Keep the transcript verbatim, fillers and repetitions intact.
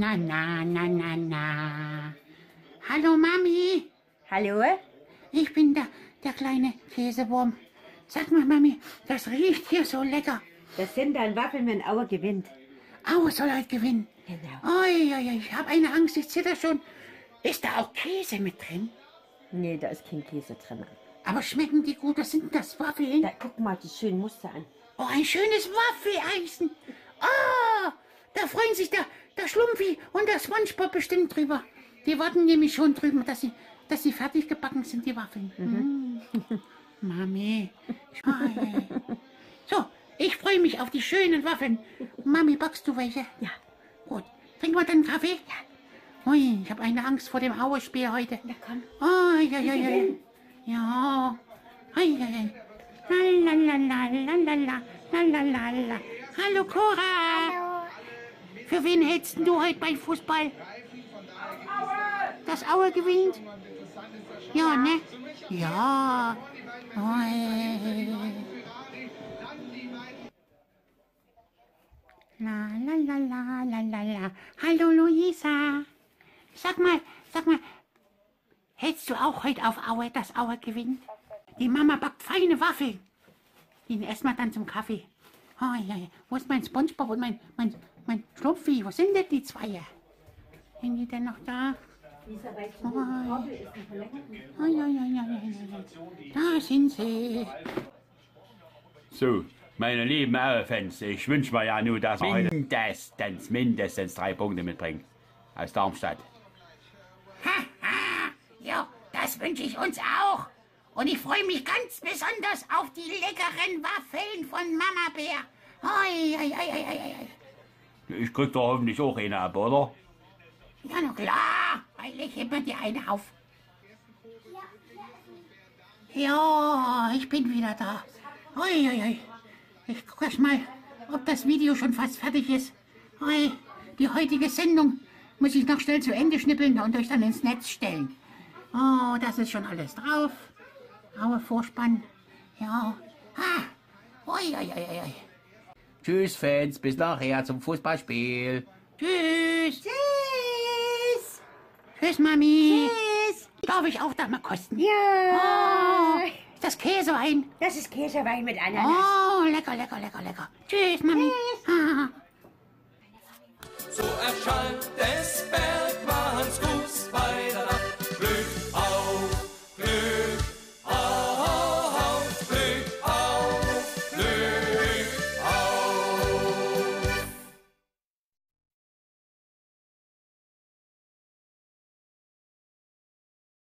na, na, na, na, na. Hallo, Mami. Hallo? Ich bin der, der kleine Käsewurm. Sag mal, Mami, das riecht hier so lecker. Das sind dann Waffeln, wenn Aue gewinnt. Aue soll heute gewinnen. Genau. Ui, ui, ui, ich habe eine Angst, ich zitter schon. Ist da auch Käse mit drin? Nee, da ist kein Käse drin. Aber schmecken die gut? Was sind denn das, Waffeln? Da, guck mal die schönen Muster an. Oh, ein schönes Waffeleisen. Oh, da freuen sich der, der Schlumpfi und der Spongebob bestimmt drüber. Die warten nämlich schon drüben, dass sie, dass sie fertig gebacken sind, die Waffeln. Mhm. Mami. Oh, ja, ja. So, ich freue mich auf die schönen Waffeln. Mami, backst du welche? Ja. Gut. Trink mal deinen Kaffee? Ja. Ui, ich habe eine Angst vor dem Aue-Spiel heute. Na komm. Oh, ja, ja, ja. Ja. Ei, ei, ei. La, la, la, la, la, la, la, la, la, la. Hallo, Cora. Hallo. Für wen hältst du heute beim Fußball? Das Aue gewinnt? Ja, ne? Ja. Ui. La, la, la, la, la, la, la. Hallo, Luisa. Sag mal, sag mal, hältst du auch heute auf Aue, dass Aue gewinnt? Die Mama backt feine Waffeln. Die essen wir dann zum Kaffee. Oh, ja, ja. Wo ist mein Spongebob und mein, mein, mein Schlumpfi? Wo sind denn die zwei? Sind die denn noch da? Oh, oh, ja, ja, ja, ja, ja. Da sind sie. So, meine lieben Aue-Fans, ich wünsche mir ja nur, dass wir mindestens, mindestens drei Punkte mitbringen. Aus Darmstadt. Ha, ha. Ja, das wünsche ich uns auch. Und ich freue mich ganz besonders auf die leckeren Waffeln von Mama Bär. Oi, oi, oi, oi, oi, oi. Ich krieg doch hoffentlich auch eine ab, oder? Ja, na klar, weil ich heb mir dir eine auf. Ja, ich bin wieder da. Oi, oi, oi. Ich gucke erst mal, ob das Video schon fast fertig ist. Oi, die heutige Sendung muss ich noch schnell zu Ende schnippeln und euch dann ins Netz stellen. Oh, das ist schon alles drauf. Aue Vorspann. Ja. Ah. Oi, oi, oi, oi. Tschüss, Fans, bis nachher zum Fußballspiel. Tschüss. Tschüss. Tschüss, Mami. Tschüss. Darf ich auch da mal kosten? Ja. Oh, ist das Käsewein? Das ist Käsewein mit Ananas. Oh, lecker, lecker, lecker, lecker. Tschüss, Mami. Tschüss.